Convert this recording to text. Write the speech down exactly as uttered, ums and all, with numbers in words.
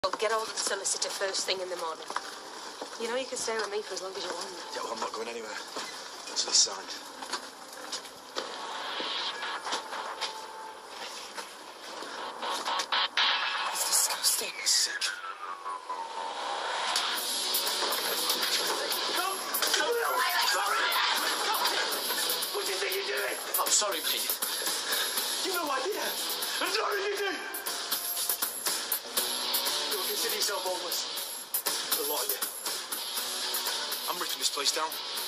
Well, get hold of the solicitor first thing in the morning. You know you can stay with me for as long as you want. Yeah, well, I'm not going anywhere until it's signed. It's disgusting. It's sick. What do you think you're doing? I'm sorry, mate. You've no idea. I'm sorry you do. Don't consider yourself homeless. A lot of you. I'm ripping this place down.